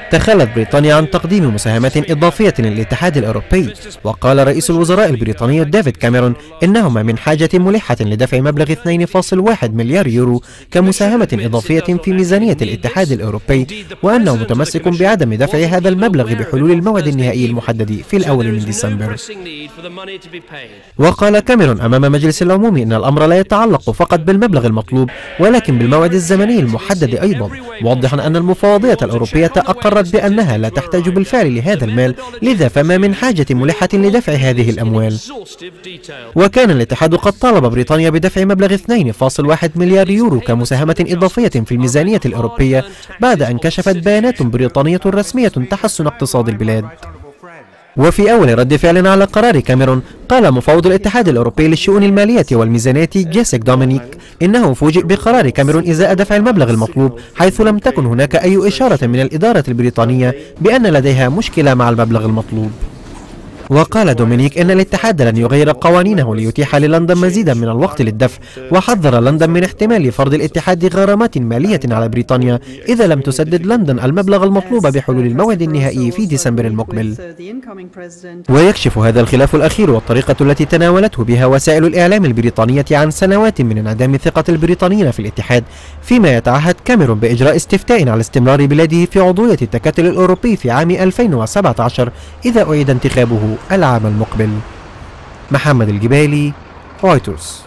تخلت بريطانيا عن تقديم مساهمات إضافية للاتحاد الأوروبي، وقال رئيس الوزراء البريطاني ديفيد كاميرون إنهما من حاجة ملحة لدفع مبلغ 2.1 مليار يورو كمساهمة إضافية في ميزانية الاتحاد الأوروبي، وأنه متمسك بعدم دفع هذا المبلغ بحلول الموعد النهائي المحدد في الأول من ديسمبر. وقال كاميرون أمام مجلس العموم إن الأمر لا يتعلق فقط بالمبلغ المطلوب ولكن بالموعد الزمني المحدد أيضا، موضحا أن المفوضية الأوروبية أقرت بأنها لا تحتاج بالفعل لهذا المال، لذا فما من حاجة ملحة لدفع هذه الأموال. وكان الاتحاد قد طالب بريطانيا بدفع مبلغ 2.1 مليار يورو كمساهمة إضافية في الميزانية الأوروبية بعد أن كشفت بيانات بريطانية رسمية تحسن اقتصاد البلاد. وفي أول رد فعل على قرار كاميرون، قال مفوض الاتحاد الأوروبي للشؤون المالية والميزانية جيسيك دومينيك إنه فوجئ بقرار كاميرون إزاء دفع المبلغ المطلوب، حيث لم تكن هناك أي إشارة من الإدارة البريطانية بأن لديها مشكلة مع المبلغ المطلوب. وقال دومينيك إن الاتحاد لن يغير قوانينه ليتيح للندن مزيدا من الوقت للدفع، وحذر لندن من احتمال فرض الاتحاد غرامات مالية على بريطانيا إذا لم تسدد لندن المبلغ المطلوب بحلول الموعد النهائي في ديسمبر المقبل. ويكشف هذا الخلاف الأخير والطريقة التي تناولته بها وسائل الإعلام البريطانية عن سنوات من انعدام ثقة البريطانيين في الاتحاد، فيما يتعهد كاميرون بإجراء استفتاء على استمرار بلاده في عضوية التكتل الأوروبي في عام 2017 إذا أعيد انتخابه العام المقبل. محمد الجبالي، رويترز.